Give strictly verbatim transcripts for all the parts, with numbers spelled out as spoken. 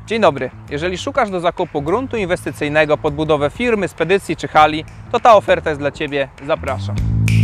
Dzień dobry. Jeżeli szukasz do zakupu gruntu inwestycyjnego pod budowę firmy, spedycji czy hali, to ta oferta jest dla Ciebie. Zapraszam.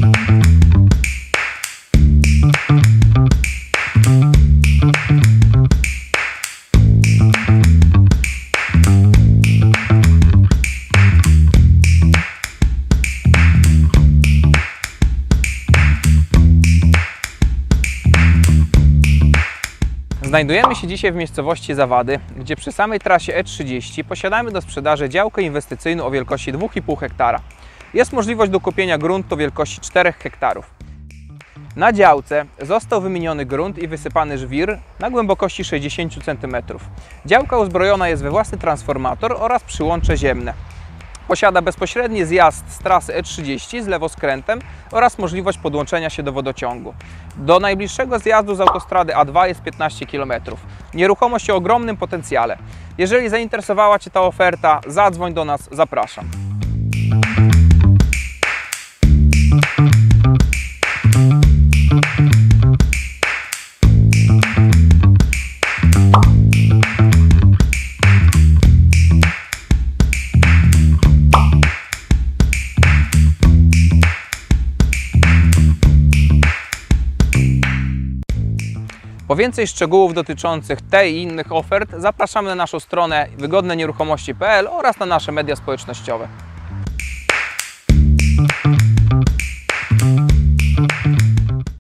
Znajdujemy się dzisiaj w miejscowości Zawady, gdzie przy samej trasie E trzydzieści posiadamy do sprzedaży działkę inwestycyjną o wielkości dwa i pół hektara. Jest możliwość do kupienia gruntu o wielkości czterech hektarów. Na działce został wymieniony grunt i wysypany żwir na głębokości sześćdziesiąt centymetrów. Działka uzbrojona jest we własny transformator oraz przyłącze ziemne. Posiada bezpośredni zjazd z trasy E trzydzieści z lewoskrętem oraz możliwość podłączenia się do wodociągu. Do najbliższego zjazdu z autostrady A dwa jest piętnaście kilometrów. Nieruchomość o ogromnym potencjale. Jeżeli zainteresowała Cię ta oferta, zadzwoń do nas, zapraszam. Po więcej szczegółów dotyczących tej i innych ofert zapraszamy na naszą stronę wygodne nieruchomości kropka p l oraz na nasze media społecznościowe.